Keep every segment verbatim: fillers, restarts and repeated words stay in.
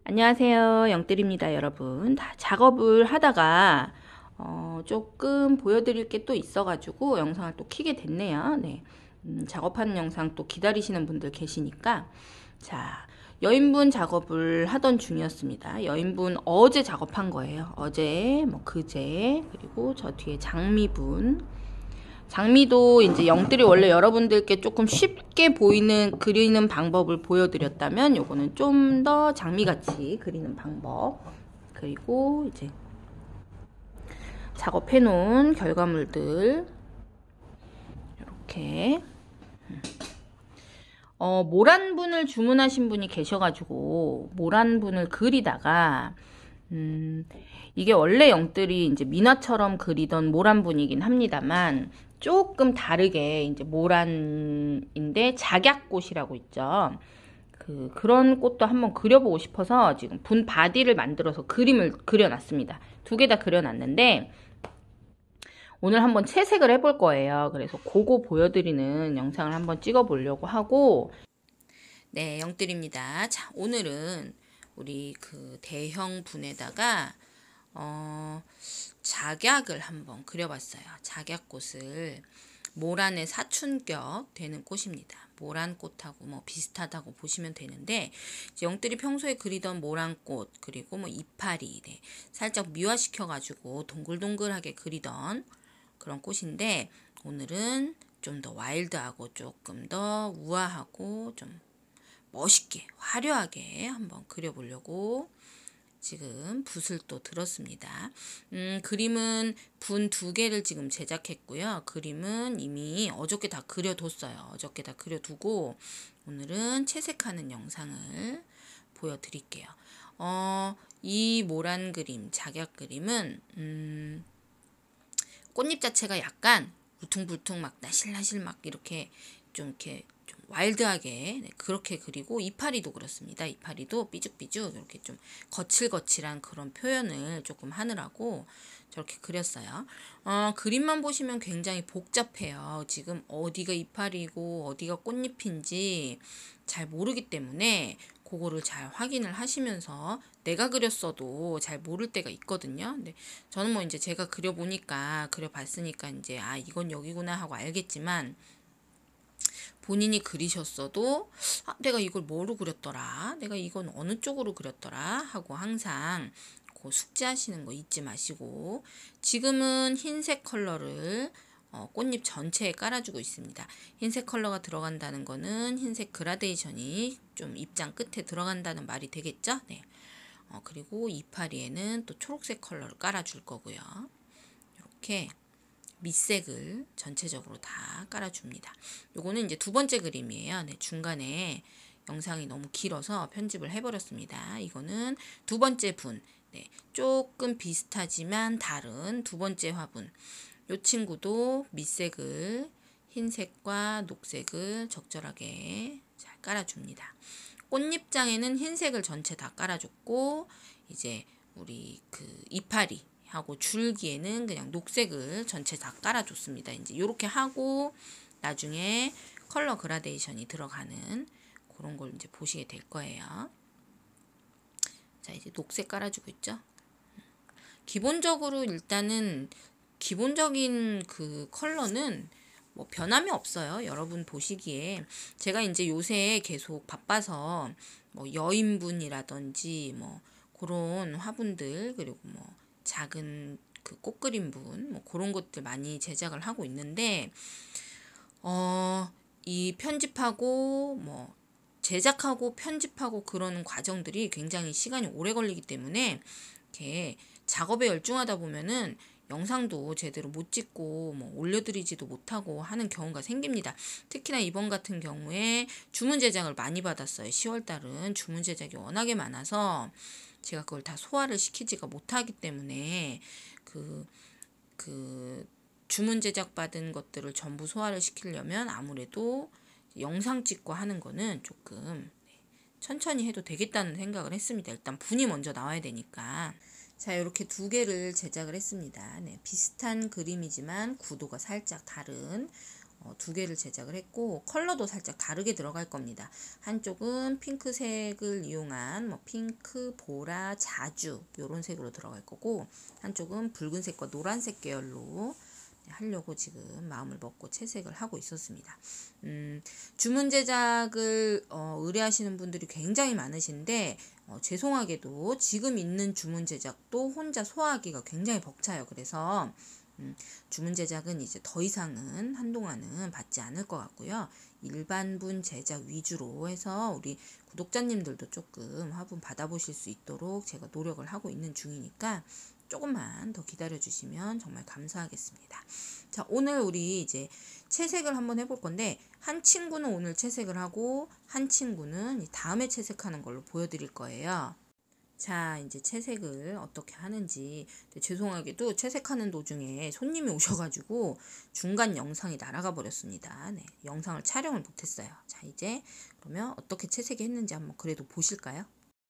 안녕하세요. 영뜰입니다, 여러분. 다 작업을 하다가 어, 조금 보여드릴 게 또 있어가지고 영상을 또 켜게 됐네요. 네. 음, 작업하는 영상 또 기다리시는 분들 계시니까. 자, 여인분 작업을 하던 중이었습니다. 여인분 어제 작업한 거예요. 어제, 뭐 그제, 그리고 저 뒤에 장미분. 장미도 이제 영뜰이 원래 여러분들께 조금 쉽게 보이는 그리는 방법을 보여드렸다면 요거는 좀 더 장미같이 그리는 방법, 그리고 이제 작업해 놓은 결과물들 이렇게 어, 모란분을 주문하신 분이 계셔가지고 모란분을 그리다가 음, 이게 원래 영뜰이 이제 미나처럼 그리던 모란분이긴 합니다만 조금 다르게 이제 모란인데 작약꽃이라고 있죠. 그 그런 꽃도 한번 그려보고 싶어서 지금 분 바디를 만들어서 그림을 그려놨습니다. 두 개 다 그려놨는데 오늘 한번 채색을 해볼 거예요. 그래서 그거 보여드리는 영상을 한번 찍어보려고 하고, 네, 영뜰입니다. 자, 오늘은 우리 그 대형 분에다가 어, 작약을 한번 그려봤어요. 작약꽃을 모란의 사춘격 되는 꽃입니다. 모란꽃하고 뭐 비슷하다고 보시면 되는데, 이제 영뜰이 평소에 그리던 모란꽃, 그리고 뭐 이파리, 네, 살짝 미화시켜가지고 동글동글하게 그리던 그런 꽃인데, 오늘은 좀 더 와일드하고 조금 더 우아하고 좀 멋있게 화려하게 한번 그려보려고 지금 붓을 또 들었습니다. 음, 그림은 분 두 개를 지금 제작했고요. 그림은 이미 어저께 다 그려뒀어요. 어저께 다 그려두고 오늘은 채색하는 영상을 보여드릴게요. 어, 이 모란 그림, 작약 그림은 음, 꽃잎 자체가 약간 울퉁불퉁 막 나실나실 막 이렇게 좀 이렇게 좀 와일드하게, 네, 그렇게 그리고 이파리도 그렇습니다. 이파리도 삐죽삐죽 이렇게 좀 거칠거칠한 그런 표현을 조금 하느라고 저렇게 그렸어요. 어, 그림만 보시면 굉장히 복잡해요. 지금 어디가 이파리고 어디가 꽃잎인지 잘 모르기 때문에 그거를 잘 확인을 하시면서, 내가 그렸어도 잘 모를 때가 있거든요. 근데 저는 뭐 이제 제가 그려보니까, 그려봤으니까 이제 아, 이건 여기구나 하고 알겠지만, 본인이 그리셨어도 아, 내가 이걸 뭐로 그렸더라, 내가 이건 어느 쪽으로 그렸더라 하고 항상 그 숙지하시는 거 잊지 마시고, 지금은 흰색 컬러를 어, 꽃잎 전체에 깔아주고 있습니다. 흰색 컬러가 들어간다는 거는 흰색 그라데이션이 좀 입장 끝에 들어간다는 말이 되겠죠? 네. 어, 그리고 이파리에는 또 초록색 컬러를 깔아줄 거고요. 이렇게 밑색을 전체적으로 다 깔아줍니다. 요거는 이제 두 번째 그림이에요. 네, 중간에 영상이 너무 길어서 편집을 해버렸습니다. 이거는 두 번째 분. 네, 조금 비슷하지만 다른 두 번째 화분. 요 친구도 밑색을 흰색과 녹색을 적절하게 잘 깔아줍니다. 꽃잎장에는 흰색을 전체 다 깔아줬고, 이제 우리 그 이파리 하고 줄기에는 그냥 녹색을 전체 다 깔아줬습니다. 이제 이렇게 하고 나중에 컬러 그라데이션이 들어가는 그런 걸 이제 보시게 될 거예요. 자, 이제 녹색 깔아주고 있죠. 기본적으로 일단은 기본적인 그 컬러는 뭐 변함이 없어요. 여러분 보시기에. 제가 이제 요새 계속 바빠서 뭐 여인분이라든지 뭐 그런 화분들, 그리고 뭐 작은 그 꽃그림분, 뭐 그런 것들 많이 제작을 하고 있는데, 어, 이 편집하고 뭐 제작하고 편집하고 그러는 과정들이 굉장히 시간이 오래 걸리기 때문에 이렇게 작업에 열중하다 보면은 영상도 제대로 못 찍고 뭐 올려드리지도 못하고 하는 경우가 생깁니다. 특히나 이번 같은 경우에 주문 제작을 많이 받았어요. 시월 달은 주문 제작이 워낙에 많아서 제가 그걸 다 소화를 시키지가 못하기 때문에 그, 그 주문 제작 받은 것들을 전부 소화를 시키려면 아무래도 영상 찍고 하는 거는 조금 천천히 해도 되겠다는 생각을 했습니다. 일단 분이 먼저 나와야 되니까. 자, 이렇게 두 개를 제작을 했습니다. 네, 비슷한 그림이지만 구도가 살짝 다른 어, 두 개를 제작을 했고 컬러도 살짝 다르게 들어갈 겁니다. 한쪽은 핑크색을 이용한 뭐 핑크, 보라, 자주 이런 색으로 들어갈 거고 한쪽은 붉은색과 노란색 계열로 하려고 지금 마음을 먹고 채색을 하고 있었습니다. 음, 주문 제작을 어, 의뢰하시는 분들이 굉장히 많으신데 어, 죄송하게도 지금 있는 주문 제작도 혼자 소화하기가 굉장히 벅차요. 그래서 음, 주문 제작은 이제 더 이상은 한동안은 받지 않을 것 같고요. 일반분 제작 위주로 해서 우리 구독자님들도 조금 화분 받아보실 수 있도록 제가 노력을 하고 있는 중이니까 조금만 더 기다려 주시면 정말 감사하겠습니다. 자, 오늘 우리 이제 채색을 한번 해볼 건데 한 친구는 오늘 채색을 하고 한 친구는 다음에 채색하는 걸로 보여드릴 거예요. 자, 이제 채색을 어떻게 하는지. 죄송하게도 채색하는 도중에 손님이 오셔가지고 중간 영상이 날아가 버렸습니다. 네, 영상을 촬영을 못했어요. 자, 이제 그러면 어떻게 채색했는지 한번 그래도 보실까요?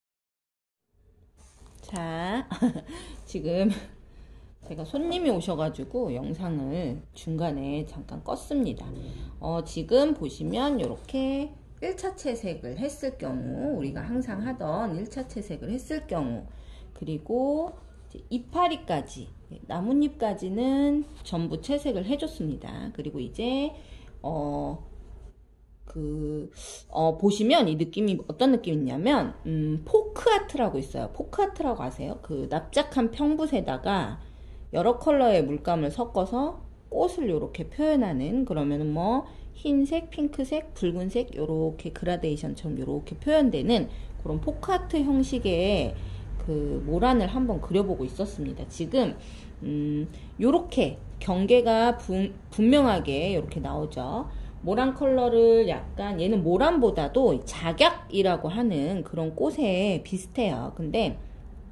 자, 지금 제가 손님이 오셔가지고 영상을 중간에 잠깐 껐습니다. 어, 지금 보시면 이렇게 일 차 채색을 했을 경우, 우리가 항상 하던 일 차 채색을 했을 경우, 그리고 이제 이파리까지, 나뭇잎까지는 전부 채색을 해줬습니다. 그리고 이제 어, 그, 어, 보시면 이 느낌이 어떤 느낌이냐면, 음, 포크아트라고 있어요. 포크아트라고 아세요? 그 납작한 평붓에다가 여러 컬러의 물감을 섞어서 꽃을 이렇게 표현하는, 그러면은 뭐 흰색, 핑크색, 붉은색 요렇게 그라데이션처럼 요렇게 표현되는 그런 포크아트 형식의 그 모란을 한번 그려보고 있었습니다. 지금 음, 요렇게 경계가 분, 분명하게 이렇게 나오죠. 모란 컬러를 약간, 얘는 모란보다도 작약이라고 하는 그런 꽃에 비슷해요. 근데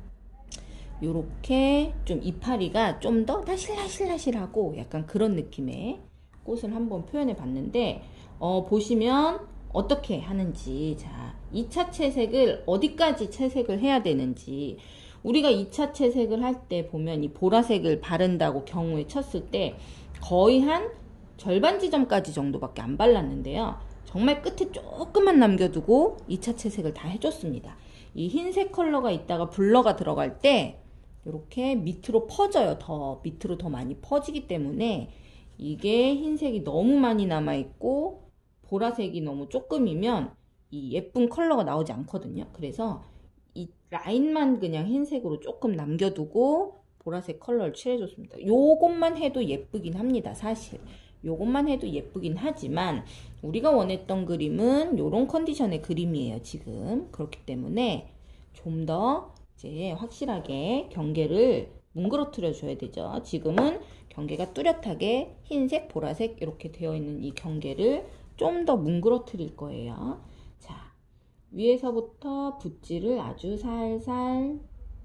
요렇게 좀 이파리가 좀 더 나실나실나실하고 약간 그런 느낌의 꽃을 한번 표현해 봤는데, 어, 보시면 어떻게 하는지, 자, 이 차 채색을 어디까지 채색을 해야 되는지, 우리가 이 차 채색을 할 때 보면 이 보라색을 바른다고 경우에 쳤을 때 거의 한 절반 지점까지 정도밖에 안 발랐는데요. 정말 끝에 조금만 남겨두고 이 차 채색을 다 해줬습니다. 이 흰색 컬러가 있다가 블러가 들어갈 때 이렇게 밑으로 퍼져요. 더 밑으로 더 많이 퍼지기 때문에 이게 흰색이 너무 많이 남아있고 보라색이 너무 조금이면 이 예쁜 컬러가 나오지 않거든요. 그래서 이 라인만 그냥 흰색으로 조금 남겨두고 보라색 컬러를 칠해줬습니다. 요것만 해도 예쁘긴 합니다. 사실 요것만 해도 예쁘긴 하지만 우리가 원했던 그림은 요런 컨디션의 그림이에요. 지금 그렇기 때문에 좀 더 이제 확실하게 경계를 뭉그러뜨려 줘야 되죠. 지금은 경계가 뚜렷하게 흰색, 보라색 이렇게 되어 있는 이 경계를 좀 더 뭉그러뜨릴 거예요. 자, 위에서부터 붓질을 아주 살살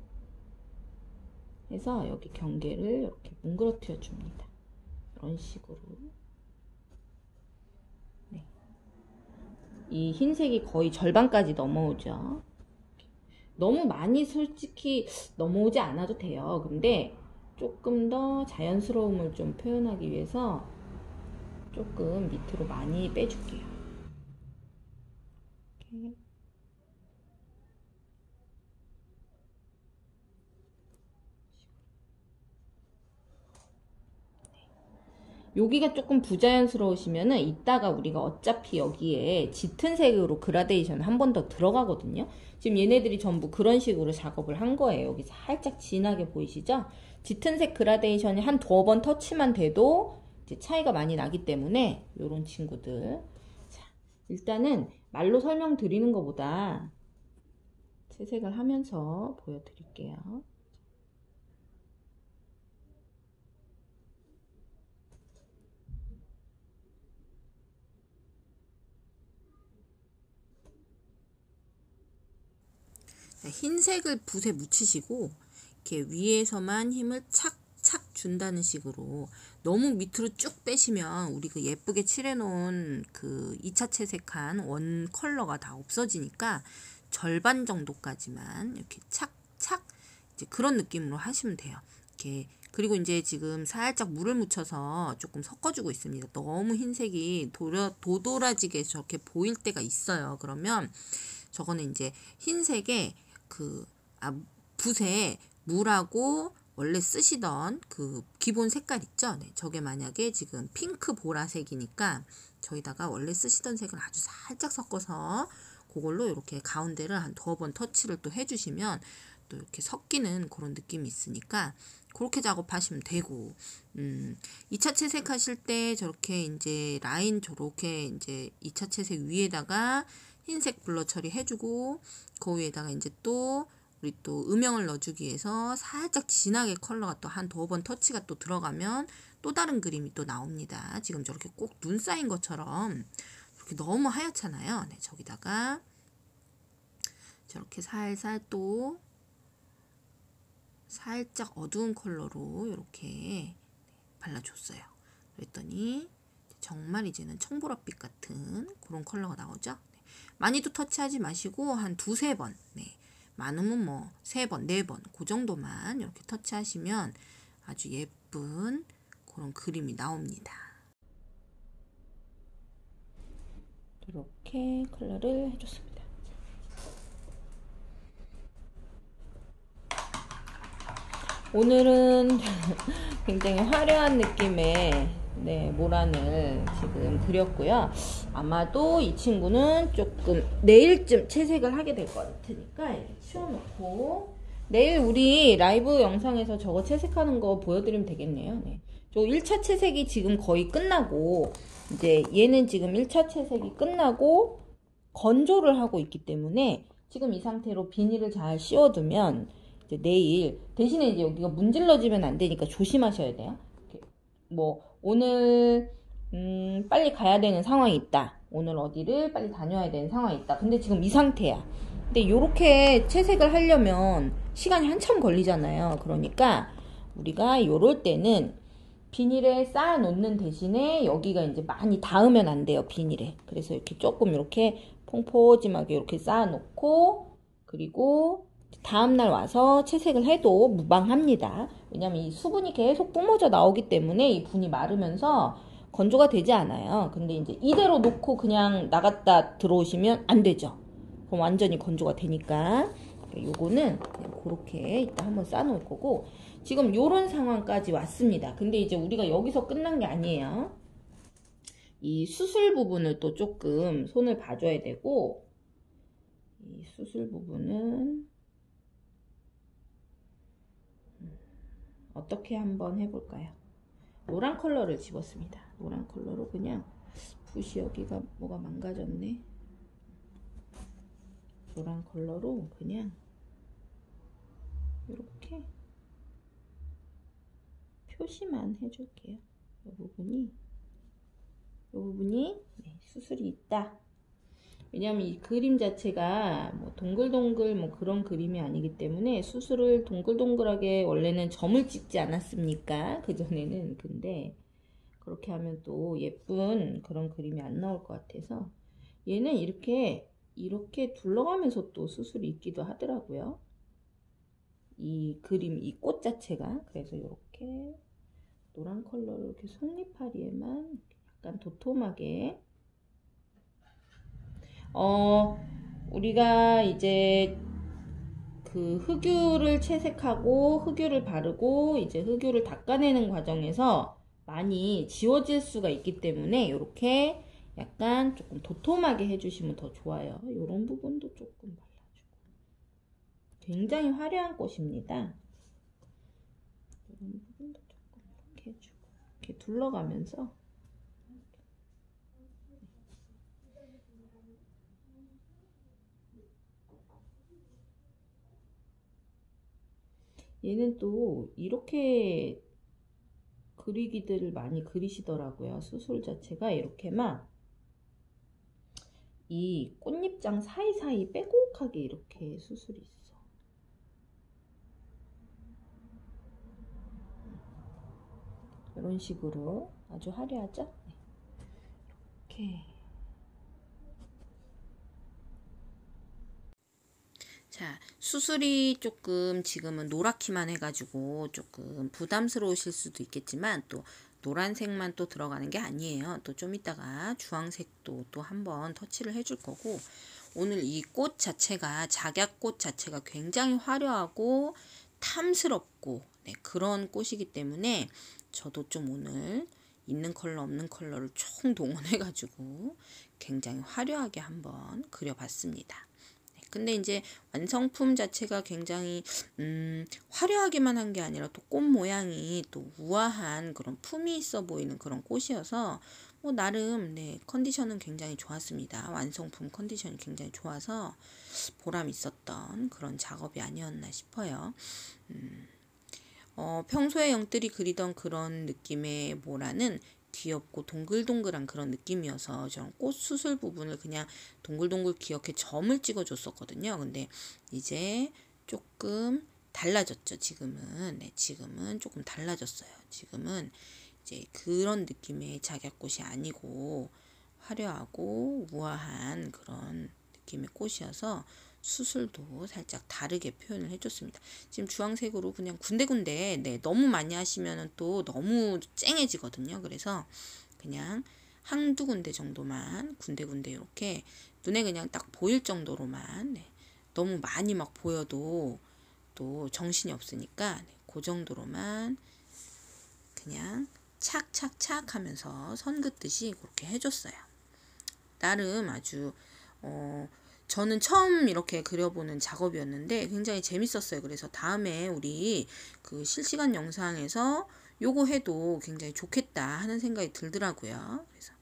해서 여기 경계를 이렇게 뭉그러뜨려 줍니다. 이런 식으로. 네. 이 흰색이 거의 절반까지 넘어오죠. 너무 많이 솔직히 넘어오지 않아도 돼요. 근데 조금 더 자연스러움을 좀 표현하기 위해서 조금 밑으로 많이 빼줄게요. 이렇게. 여기가 조금 부자연스러우시면은 이따가 우리가 어차피 여기에 짙은 색으로 그라데이션 한 번 더 들어가거든요. 지금 얘네들이 전부 그런 식으로 작업을 한 거예요. 여기 살짝 진하게 보이시죠? 짙은 색 그라데이션이 한 두어 번 터치만 돼도 이제 차이가 많이 나기 때문에 요런 친구들. 자, 일단은 말로 설명드리는 것보다 채색을 하면서 보여드릴게요. 흰색을 붓에 묻히시고 이렇게 위에서만 힘을 착착 준다는 식으로, 너무 밑으로 쭉 빼시면 우리 그 예쁘게 칠해 놓은 그 이 차 채색한 원 컬러가 다 없어지니까 절반 정도까지만 이렇게 착착 이제 그런 느낌으로 하시면 돼요. 이렇게 그리고 이제 지금 살짝 물을 묻혀서 조금 섞어주고 있습니다. 너무 흰색이 도려, 도드라지게 저렇게 보일 때가 있어요. 그러면 저거는 이제 흰색에 그, 아, 붓에 물하고 원래 쓰시던 그 기본 색깔 있죠? 네, 저게 만약에 지금 핑크 보라색이니까 저기다가 원래 쓰시던 색을 아주 살짝 섞어서 그걸로 이렇게 가운데를 한 두어 번 터치를 또 해주시면 또 이렇게 섞이는 그런 느낌이 있으니까 그렇게 작업하시면 되고, 음, 이 차 채색 하실 때 저렇게 이제 라인 저렇게 이제 이 차 채색 위에다가 흰색 블러 처리해주고, 그 위에다가 이제 또 우리 또 음영을 넣어주기 위해서 살짝 진하게 컬러가 또 한 두어 번 터치가 또 들어가면 또 다른 그림이 또 나옵니다. 지금 저렇게 꼭 눈 쌓인 것처럼 이렇게 너무 하얗잖아요. 네, 저기다가 저렇게 살살 또 살짝 어두운 컬러로 이렇게 발라줬어요. 그랬더니 정말 이제는 청보랏빛 같은 그런 컬러가 나오죠. 네. 많이도 터치하지 마시고 한 두세 번, 네. 많으면 뭐 세 번, 네 번, 그 정도만 이렇게 터치하시면 아주 예쁜 그런 그림이 나옵니다. 이렇게 컬러를 해줬습니다. 오늘은 굉장히 화려한 느낌의 네, 모란을 지금 그렸고요. 아마도 이 친구는 조금 내일쯤 채색을 하게 될 것 같으니까 이렇게 치워놓고 내일 우리 라이브 영상에서 저거 채색하는 거 보여드리면 되겠네요. 네. 저 일 차 채색이 지금 거의 끝나고 이제 얘는 지금 일 차 채색이 끝나고 건조를 하고 있기 때문에 지금 이 상태로 비닐을 잘 씌워두면 이제 내일 대신에 이제 여기가 문질러지면 안 되니까 조심하셔야 돼요. 뭐 오늘 음 빨리 가야 되는 상황이 있다. 오늘 어디를 빨리 다녀야 되는 상황이 있다. 근데 지금 이 상태야. 근데 요렇게 채색을 하려면 시간이 한참 걸리잖아요. 그러니까 우리가 요럴 때는 비닐에 쌓아 놓는 대신에 여기가 이제 많이 닿으면 안 돼요. 비닐에. 그래서 이렇게 조금 이렇게 퐁포짐하게 이렇게 쌓아 놓고 그리고 다음날 와서 채색을 해도 무방합니다. 왜냐면 이 수분이 계속 뿜어져 나오기 때문에 이 분이 마르면서 건조가 되지 않아요. 근데 이제 이대로 놓고 그냥 나갔다 들어오시면 안 되죠. 그럼 완전히 건조가 되니까. 요거는 그냥 그렇게 이따 한번 쌓아놓을 거고, 지금 요런 상황까지 왔습니다. 근데 이제 우리가 여기서 끝난 게 아니에요. 이 수술 부분을 또 조금 손을 봐줘야 되고, 이 수술 부분은 어떻게 한번 해볼까요? 노란 컬러를 집었습니다. 노란 컬러로 그냥 붓이 여기가 뭐가 망가졌네. 노란 컬러로 그냥 이렇게 표시만 해줄게요. 이 부분이 이 부분이 네, 수술이 있다. 왜냐면 이 그림 자체가 뭐 동글동글 뭐 그런 그림이 아니기 때문에 수술을 동글동글하게 원래는 점을 찍지 않았습니까? 그전에는. 근데 그렇게 하면 또 예쁜 그런 그림이 안 나올 것 같아서 얘는 이렇게 이렇게 둘러가면서 또 수술이 있기도 하더라고요. 이 그림, 이 꽃 자체가. 그래서 이렇게 노란 컬러로 이렇게 속잎파리에만 약간 도톰하게 어, 우리가 이제 그 흑유를 채색하고 흑유를 바르고 이제 흑유를 닦아내는 과정에서 많이 지워질 수가 있기 때문에 이렇게 약간 조금 도톰하게 해주시면 더 좋아요. 이런 부분도 조금 발라주고. 굉장히 화려한 꽃입니다. 이런 부분도 조금 이렇게 해주고. 이렇게 둘러가면서 얘는 또 이렇게 그리기들을 많이 그리시더라고요. 수술 자체가 이렇게 막 이 꽃잎장 사이사이 빼곡하게 이렇게 수술이 있어. 이런 식으로 아주 화려하죠? 이렇게 자, 수술이 조금 지금은 노랗기만 해가지고 조금 부담스러우실 수도 있겠지만 또 노란색만 또 들어가는 게 아니에요. 또 좀 이따가 주황색도 또 한번 터치를 해줄 거고, 오늘 이 꽃 자체가, 작약꽃 자체가 굉장히 화려하고 탐스럽고 네, 그런 꽃이기 때문에 저도 좀 오늘 있는 컬러 없는 컬러를 총 동원해가지고 굉장히 화려하게 한번 그려봤습니다. 근데 이제 완성품 자체가 굉장히 음, 화려하게만 한 게 아니라 또 꽃 모양이 또 우아한 그런 품이 있어 보이는 그런 꽃이어서 뭐 나름 네, 컨디션은 굉장히 좋았습니다. 완성품 컨디션이 굉장히 좋아서 보람 있었던 그런 작업이 아니었나 싶어요. 음, 어, 평소에 영들이 그리던 그런 느낌의 모라는 귀엽고 동글동글한 그런 느낌이어서 저는 꽃 수술 부분을 그냥 동글동글 귀엽게 점을 찍어 줬었거든요. 근데 이제 조금 달라졌죠. 지금은 네, 지금은 조금 달라졌어요. 지금은 이제 그런 느낌의 작약꽃이 아니고 화려하고 우아한 그런 느낌의 꽃이어서 수술도 살짝 다르게 표현을 해줬습니다. 지금 주황색으로 그냥 군데군데 네, 너무 많이 하시면 또 너무 쨍해지거든요. 그래서 그냥 한두 군데 정도만 군데군데 이렇게 눈에 그냥 딱 보일 정도로만 네, 너무 많이 막 보여도 또 정신이 없으니까 네, 그 정도로만 그냥 착착착 하면서 선 긋듯이 그렇게 해줬어요. 나름 아주 어, 저는 처음 이렇게 그려보는 작업이었는데 굉장히 재밌었어요. 그래서 다음에 우리 그 실시간 영상에서 요거 해도 굉장히 좋겠다 하는 생각이 들더라고요. 그래서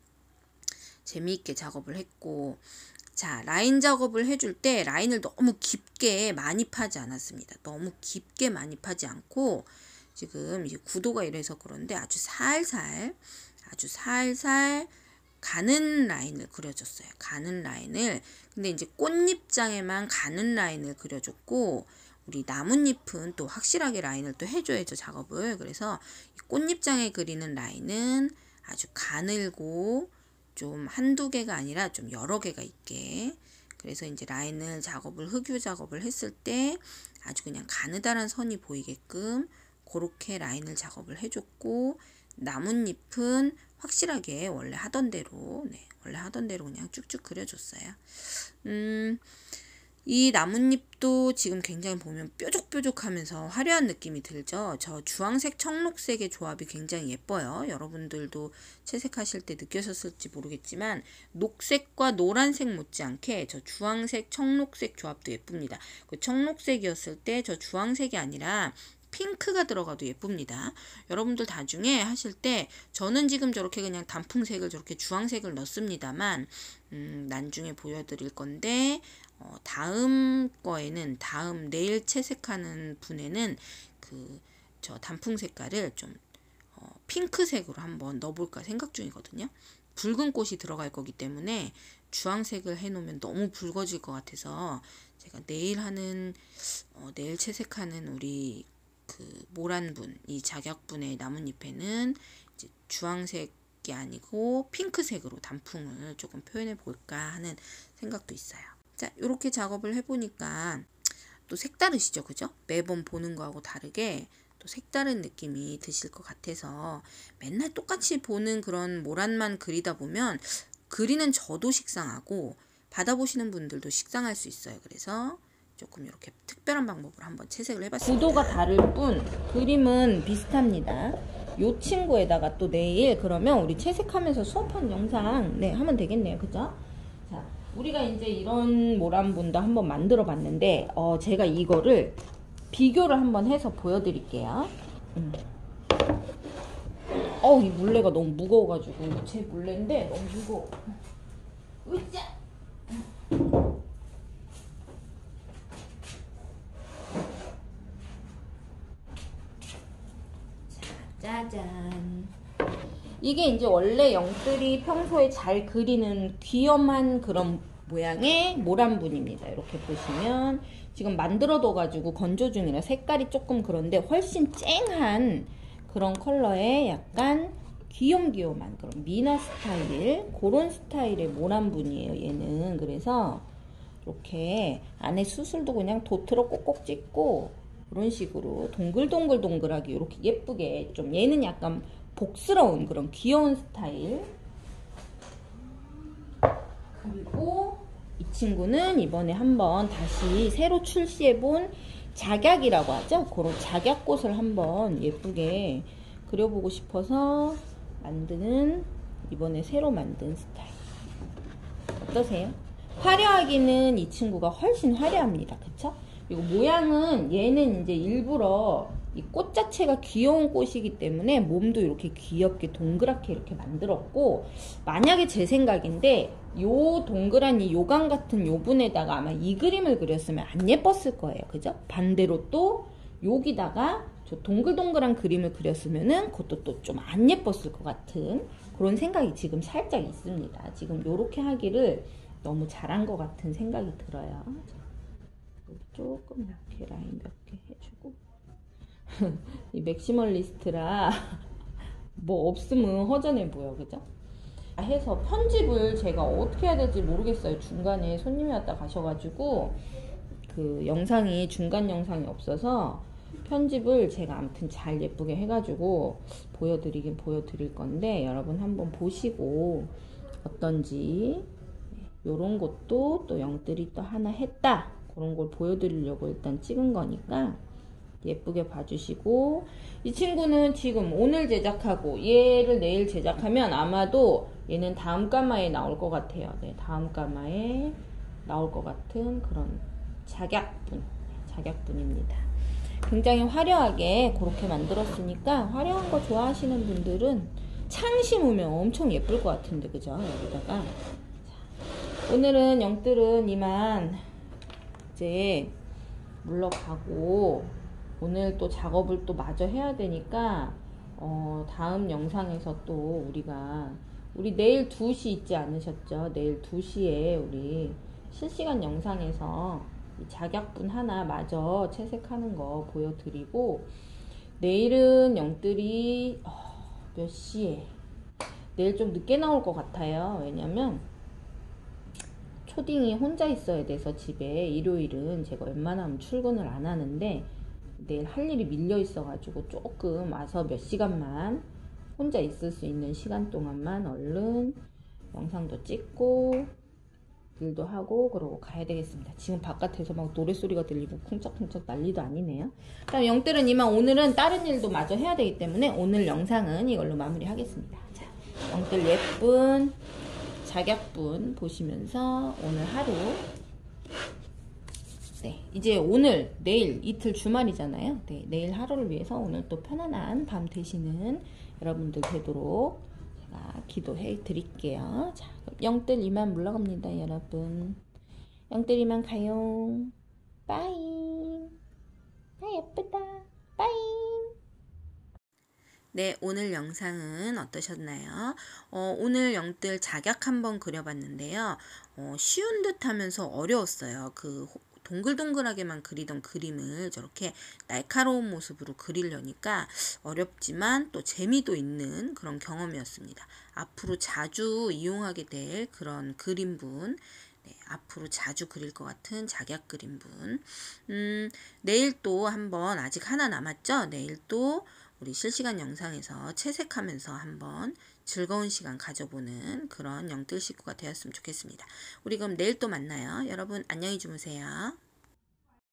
재미있게 작업을 했고, 자, 라인 작업을 해줄 때 라인을 너무 깊게 많이 파지 않았습니다. 너무 깊게 많이 파지 않고 지금 이제 구도가 이래서 그런데 아주 살살 아주 살살 가는 라인을 그려줬어요. 가는 라인을. 근데 이제 꽃잎장에만 가는 라인을 그려줬고, 우리 나뭇잎은 또 확실하게 라인을 또 해줘야죠, 작업을. 그래서 이 꽃잎장에 그리는 라인은 아주 가늘고 좀 한두 개가 아니라 좀 여러 개가 있게. 그래서 이제 라인을 작업을, 흑유 작업을 했을 때 아주 그냥 가느다란 선이 보이게끔 그렇게 라인을 작업을 해줬고, 나뭇잎은 확실하게 원래 하던 대로 네, 원래 하던 대로 그냥 쭉쭉 그려줬어요. 음, 이 나뭇잎도 지금 굉장히 보면 뾰족뾰족하면서 화려한 느낌이 들죠. 저 주황색 청록색의 조합이 굉장히 예뻐요. 여러분들도 채색하실 때 느끼셨을지 모르겠지만 녹색과 노란색 못지않게 저 주황색 청록색 조합도 예쁩니다. 그 청록색이었을 때 저 주황색이 아니라 핑크가 들어가도 예쁩니다. 여러분들 나중에 하실 때 저는 지금 저렇게 그냥 단풍색을 저렇게 주황색을 넣습니다만 음, 나중에 보여드릴 건데 어, 다음 거에는 다음 내일 채색하는 분에는 그 저 단풍 색깔을 좀 어, 핑크색으로 한번 넣어볼까 생각 중이거든요. 붉은 꽃이 들어갈 거기 때문에 주황색을 해놓으면 너무 붉어질 것 같아서 제가 내일 하는 어, 내일 채색하는 우리 그 모란분, 이 작약분의 나뭇잎에는 이제 주황색이 아니고 핑크색으로 단풍을 조금 표현해 볼까 하는 생각도 있어요. 자, 이렇게 작업을 해보니까 또 색다르시죠, 그죠? 매번 보는 거하고 다르게 또 색다른 느낌이 드실 것 같아서 맨날 똑같이 보는 그런 모란만 그리다 보면 그리는 저도 식상하고 받아보시는 분들도 식상할 수 있어요. 그래서 조금 이렇게 특별한 방법으로 한번 채색을 해봤습니다. 구도가 다를 뿐 그림은 비슷합니다. 요 친구에다가 또 내일 그러면 우리 채색하면서 수업한 영상 네 하면 되겠네요. 그죠? 자, 우리가 이제 이런 모란분도 한번 만들어 봤는데 어 제가 이거를 비교를 한번 해서 보여드릴게요. 음. 어우, 이 물레가 너무 무거워가지고 제 물레인데 너무 무거워. 으쌰! 짜잔. 이게 이제 원래 영들이 평소에 잘 그리는 귀염한 그런 모양의 모란분입니다. 이렇게 보시면 지금 만들어둬 가지고 건조 중이라 색깔이 조금 그런데 훨씬 쨍한 그런 컬러의 약간 귀염귀염한 그런 미나 스타일, 그런 스타일의 모란분이에요. 얘는 그래서 이렇게 안에 수술도 그냥 도트로 꼭꼭 찍고 이런 식으로 동글동글동글하게 이렇게 예쁘게 좀 얘는 약간 복스러운 그런 귀여운 스타일. 그리고 이 친구는 이번에 한번 다시 새로 출시해본 작약이라고 하죠. 그런 작약꽃을 한번 예쁘게 그려보고 싶어서 만드는 이번에 새로 만든 스타일. 어떠세요? 화려하기는 이 친구가 훨씬 화려합니다. 그쵸? 그리고 모양은 얘는 이제 일부러 이 꽃 자체가 귀여운 꽃이기 때문에 몸도 이렇게 귀엽게 동그랗게 이렇게 만들었고, 만약에 제 생각인데 요 동그란 이 요강 같은 요 분에다가 아마 이 그림을 그렸으면 안 예뻤을 거예요. 그죠? 반대로 또 여기다가 저 동글동글한 그림을 그렸으면은 그것도 또 좀 안 예뻤을 것 같은 그런 생각이 지금 살짝 있습니다. 지금 요렇게 하기를 너무 잘한 것 같은 생각이 들어요. 조금 이렇게 라인 몇 개 해주고 이 맥시멀리스트라 뭐 없으면 허전해 보여. 그죠? 해서 편집을 제가 어떻게 해야 될지 모르겠어요. 중간에 손님이 왔다 가셔가지고 그 영상이 중간 영상이 없어서 편집을 제가 아무튼 잘 예쁘게 해가지고 보여드리긴 보여드릴 건데 여러분 한번 보시고 어떤지, 요런 것도 또 영들이 또 하나 했다 그런 걸 보여드리려고 일단 찍은 거니까 예쁘게 봐주시고, 이 친구는 지금 오늘 제작하고 얘를 내일 제작하면 아마도 얘는 다음 가마에 나올 것 같아요. 네, 다음 가마에 나올 것 같은 그런 작약분, 작약분입니다. 굉장히 화려하게 그렇게 만들었으니까 화려한 거 좋아하시는 분들은 창 심으면 엄청 예쁠 것 같은데, 그죠? 여기다가. 자, 오늘은 영들은 이만 이제 물러가고, 오늘 또 작업을 또 마저 해야 되니까 어, 다음 영상에서 또 우리가 우리 내일 두 시 있지 않으셨죠? 내일 두 시에 우리 실시간 영상에서 이 작약분 하나 마저 채색하는 거 보여드리고, 내일은 영들이 어, 몇 시에? 내일 좀 늦게 나올 것 같아요. 왜냐면 초딩이 혼자 있어야 돼서 집에 일요일은 제가 웬만하면 출근을 안 하는데 내일 할 일이 밀려 있어가지고 조금 와서 몇 시간만 혼자 있을 수 있는 시간 동안만 얼른 영상도 찍고 일도 하고 그러고 가야 되겠습니다. 지금 바깥에서 막 노래소리가 들리고 쿵짝쿵짝 난리도 아니네요. 그럼 영들은 이만 오늘은 다른 일도 마저 해야 되기 때문에 오늘 영상은 이걸로 마무리하겠습니다. 자, 영들 예쁜 작약분 보시면서 오늘 하루, 네, 이제 오늘 내일 이틀 주말이잖아요. 네, 내일 하루를 위해서 오늘 또 편안한 밤 되시는 여러분들 되도록 제가 기도해 드릴게요. 자, 영들 이만 물러갑니다. 여러분, 영들 이만 가요. 빠이. 아, 예쁘다. 빠이. 네, 오늘 영상은 어떠셨나요? 어, 오늘 영들 작약 한번 그려봤는데요. 어, 쉬운 듯 하면서 어려웠어요. 그 동글동글하게만 그리던 그림을 저렇게 날카로운 모습으로 그리려니까 어렵지만 또 재미도 있는 그런 경험이었습니다. 앞으로 자주 이용하게 될 그런 그림분, 네, 앞으로 자주 그릴 것 같은 작약 그림분. 음, 내일 또 한번, 아직 하나 남았죠? 내일 또 우리 실시간 영상에서 채색하면서 한번 즐거운 시간 가져보는 그런 영뜰 식구가 되었으면 좋겠습니다. 우리 그럼 내일 또 만나요. 여러분 안녕히 주무세요.